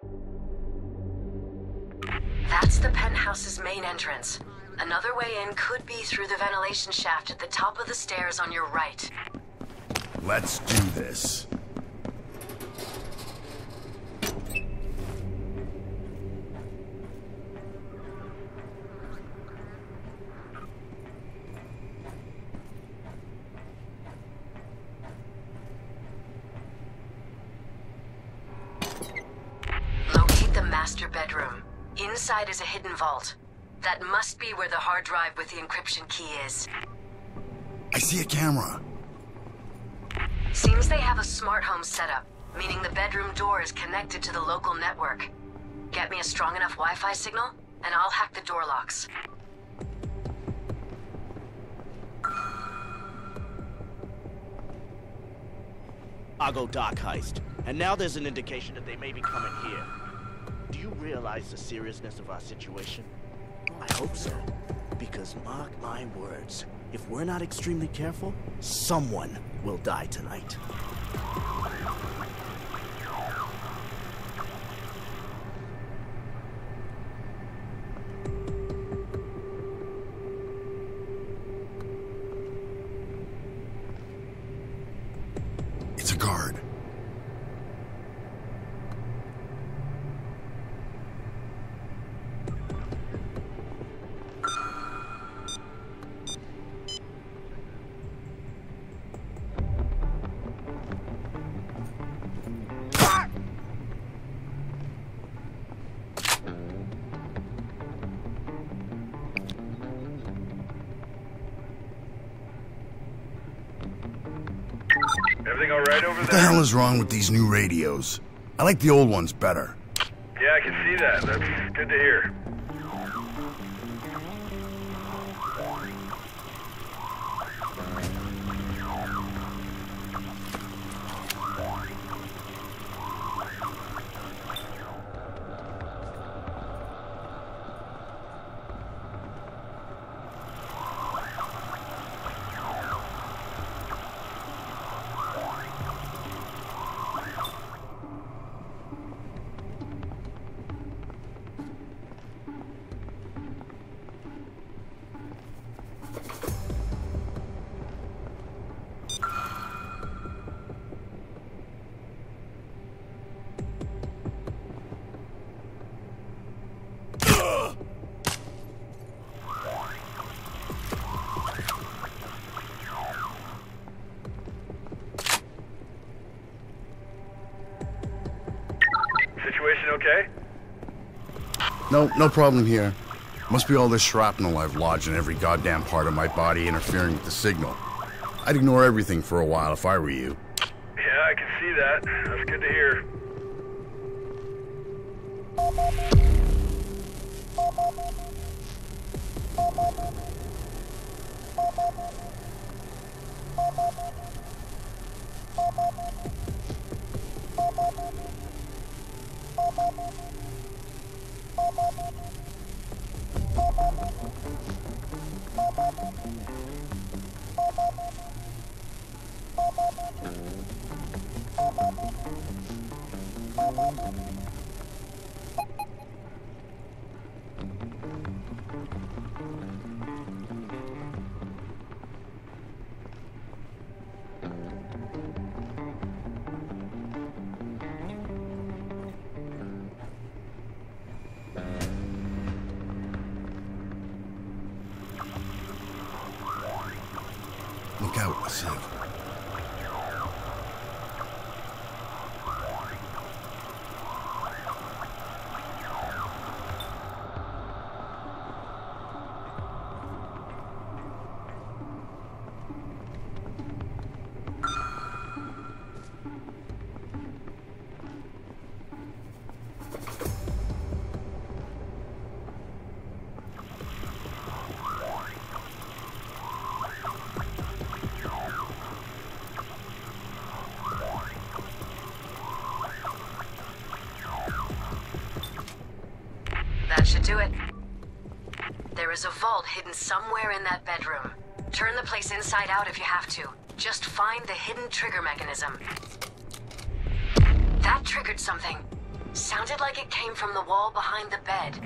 That's the penthouse's main entrance. Another way in could be through the ventilation shaft at the top of the stairs on your right. Let's do this. Locate the master bedroom. Inside is a hidden vault. That must be where the hard drive with the encryption key is. I see a camera. Seems they have a smart home setup, meaning the bedroom door is connected to the local network. Get me a strong enough Wi-Fi signal, and I'll hack the door locks. I'll go Doc heist. And now there's an indication that they may be coming here. Do you realize the seriousness of our situation? I hope so. Because mark my words, if we're not extremely careful, someone will die tonight. It's a guard. Everything all right over there? What the hell is wrong with these new radios? I like the old ones better. Yeah, I can see that. That's good to hear. Situation okay? No problem here. Must be all this shrapnel I've lodged in every goddamn part of my body interfering with the signal. I'd ignore everything for a while if I were you. Yeah, I can see that. That's good to hear. Look out, a sieve. That should do it. There is a vault hidden somewhere in that bedroom. Turn the place inside out if you have to. Just find the hidden trigger mechanism. That triggered something. Sounded like it came from the wall behind the bed.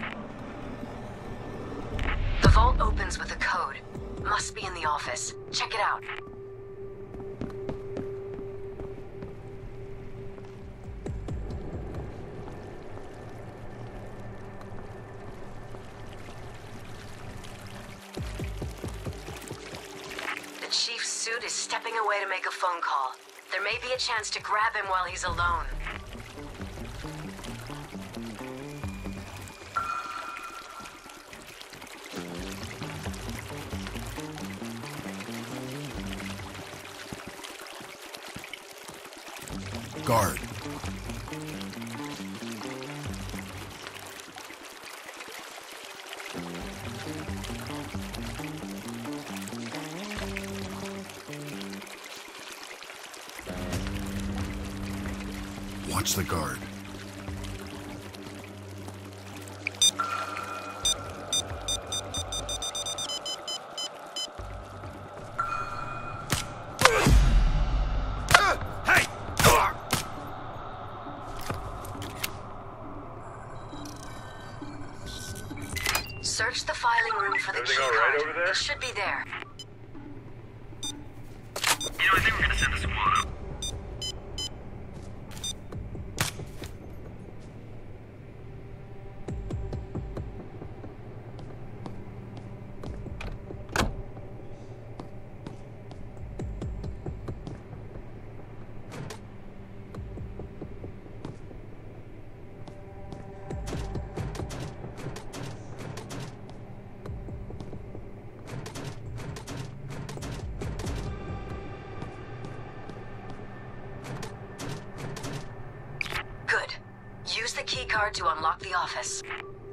The vault opens with a code. Must be in the office. Check it out. The chief's suit is stepping away to make a phone call. There may be a chance to grab him while he's alone. Guard. Watch the guard. Search the filing room for the Everything key all right card. over there? It should be there. I think we're gonna send the squad up. Good. Use the key card to unlock the office.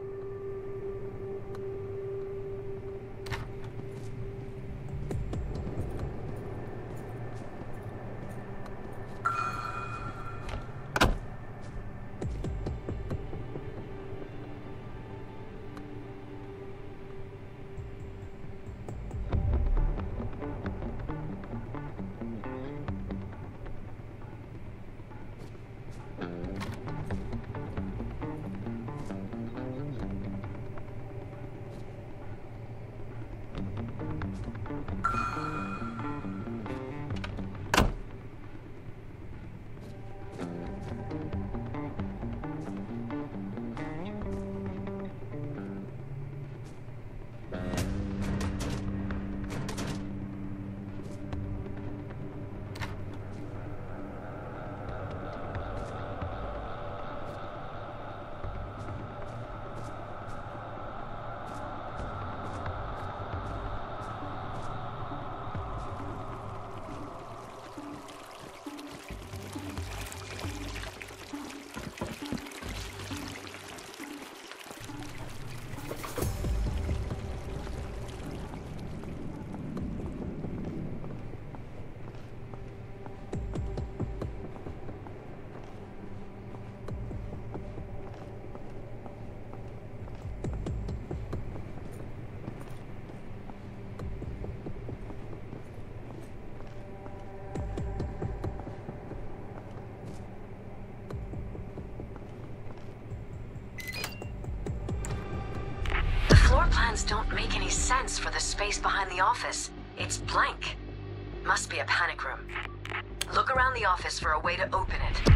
Floor plans don't make any sense for the space behind the office. It's blank. Must be a panic room. Look around the office for a way to open it.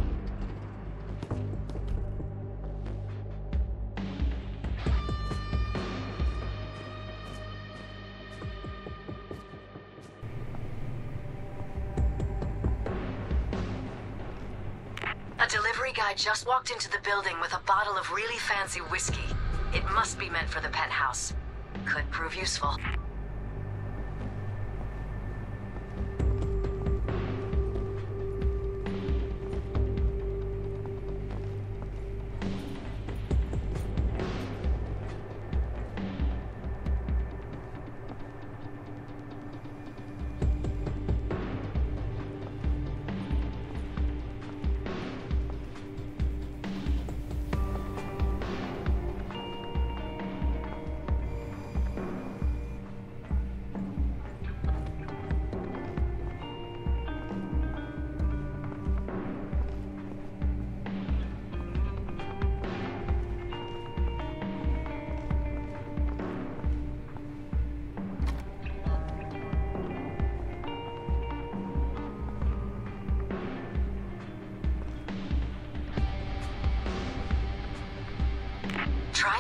A delivery guy just walked into the building with a bottle of really fancy whiskey. It must be meant for the penthouse. Could prove useful.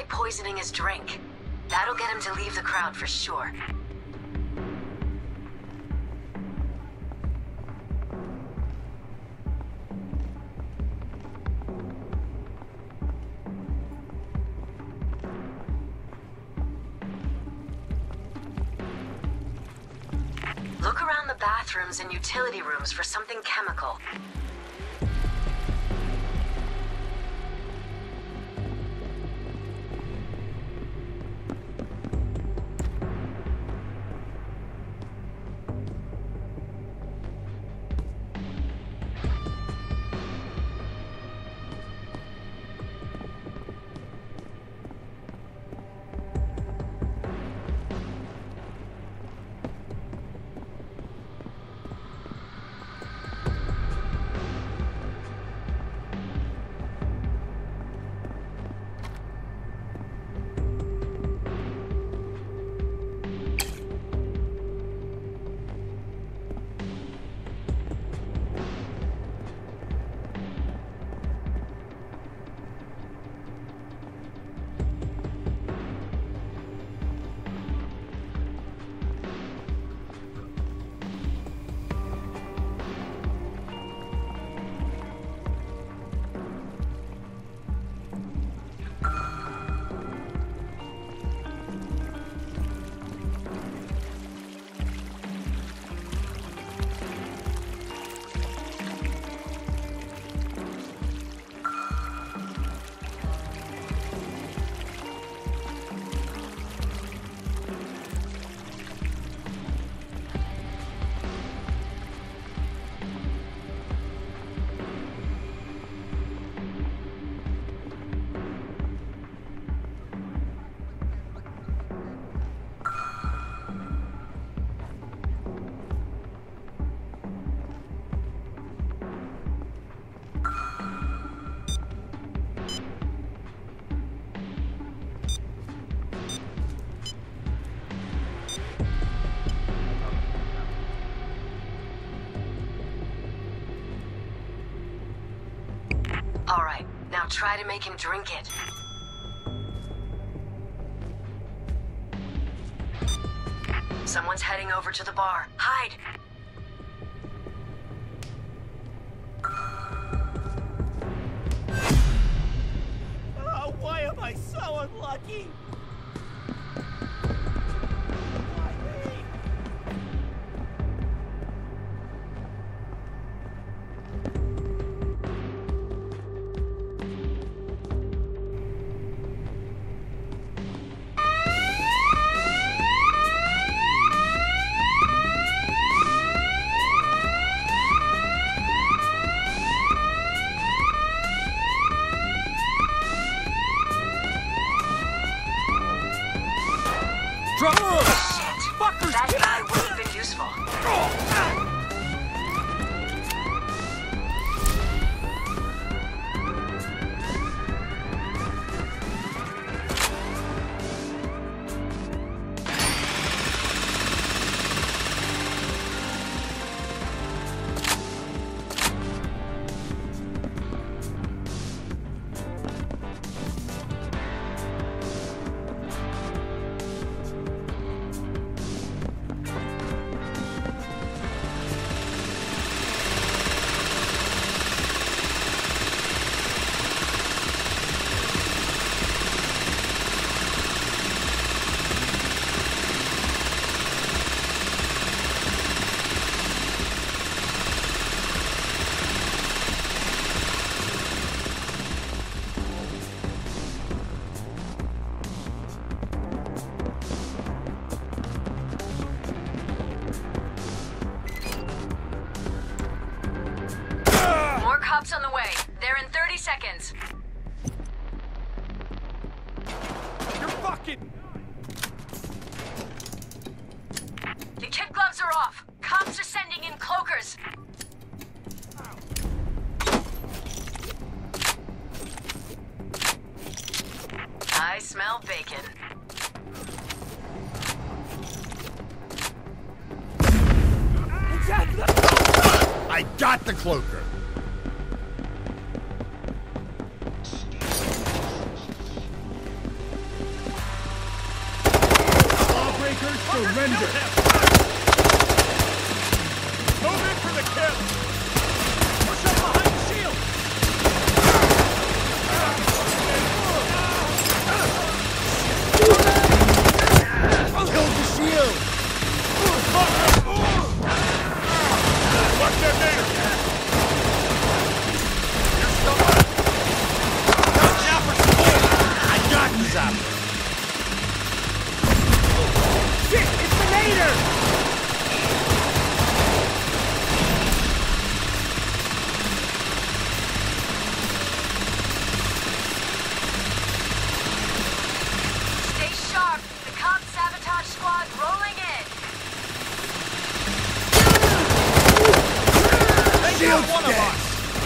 poisoning his drink. That'll get him to leave the crowd for sure. Look around the bathrooms and utility rooms for something chemical. All right, now try to make him drink it. Someone's heading over to the bar. Hide! Oh, why am I so unlucky? Why me? That guy would have been useful. Cops on the way. They're in 30 seconds. You're fucking... The kid gloves are off. Cops are sending in cloakers. I smell bacon. I got the cloaker. Surrender! Move in for the kill! Push up behind the shield! Killed the shield! Watch that there! I got this up. Shit! It's the Nader! Stay sharp. The cop sabotage squad rolling in. They got one of us!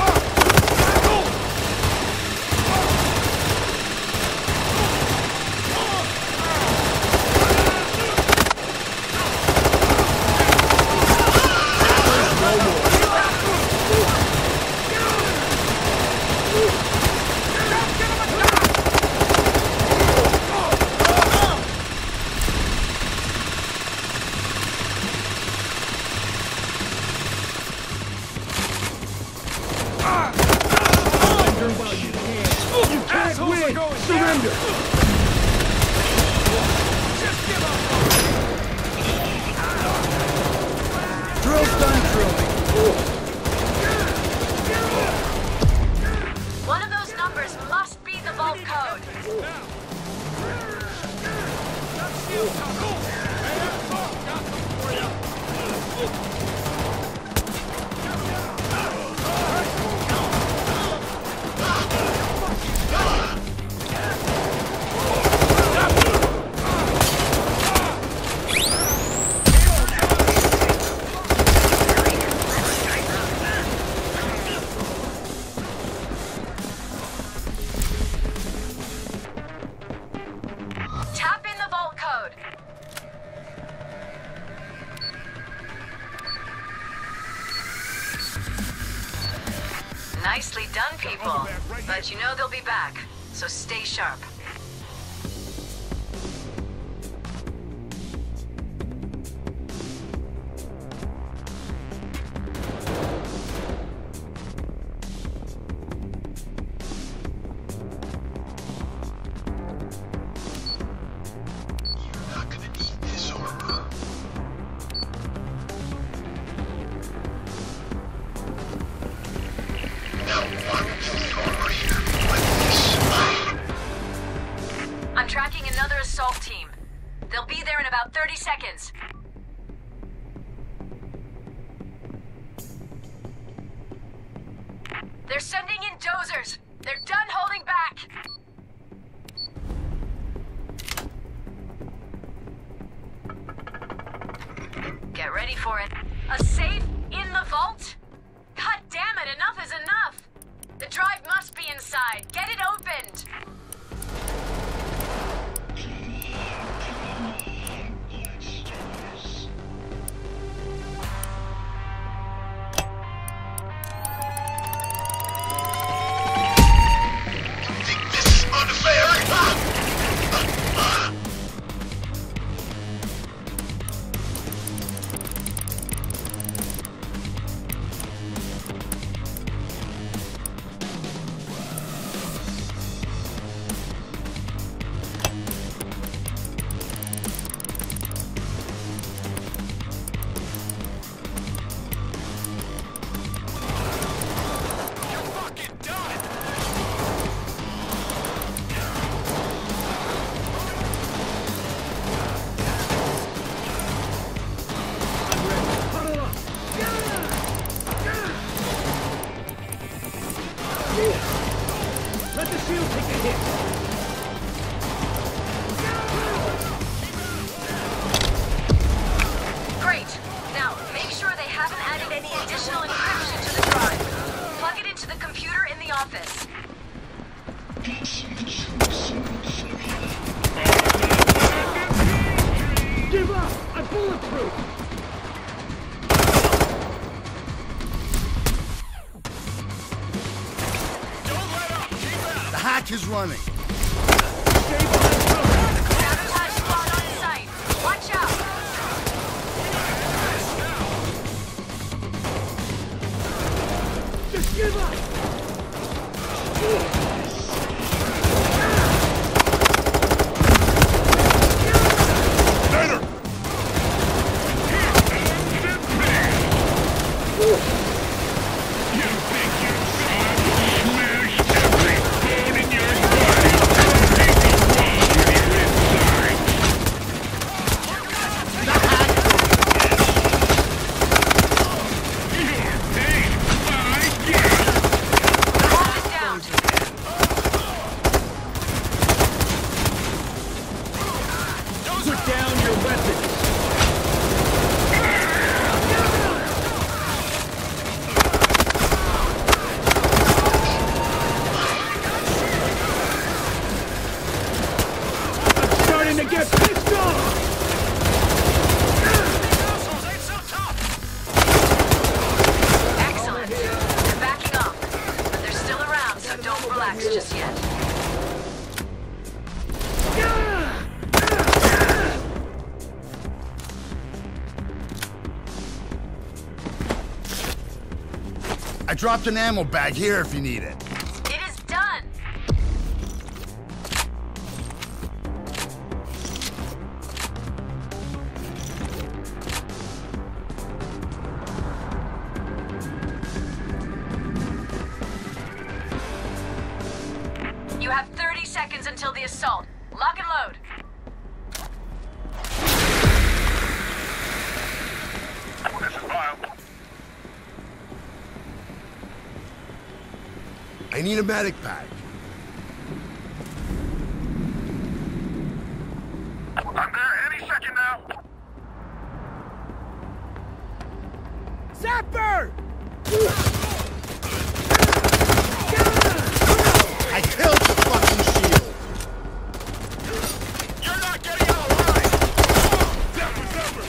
Surrender! Drill's done drilling. One of those numbers must be the vault code. Tap in the vault code. Nicely done, people. But you know they'll be back, so stay sharp. I'm tracking another assault team. They'll be there in about 30 seconds. They're sending in dozers. They're done holding back. Get ready for it. A safe in the vault? God damn it, enough is enough. The drive must be inside. Get it opened. Let the shield take a hit! Great. Now, make sure they haven't added any additional encryption to the drive. Plug it into the computer in the office. Give up! I'm bulletproof! The hatch is running. Sabotage squad on site. Watch out. Just yet. I dropped an ammo bag here if you need it. It is done. You have 30 seconds until the assault. Lock and load. This is Lyle. I need a medic pack. I'm there any second now. Zapper! I killed the fucking shield. You're not getting out alive! Zapper, zapper!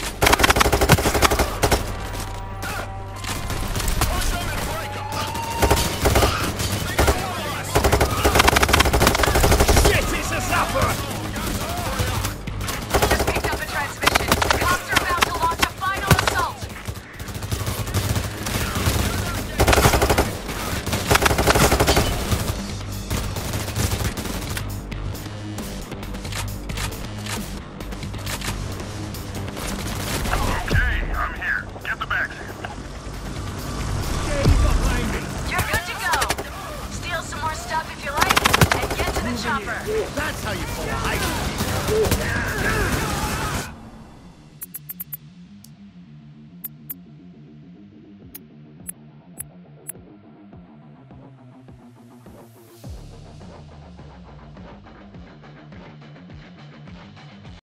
Push them and break them! Shit, it's a zapper! Just picked up a transmission. The cops are about to launch a final assault. Okay, I'm here. Get the bags in. Stay behind me! You're good to go. Steal some more stuff if you like, and get to the chopper. That's how you pull a heist.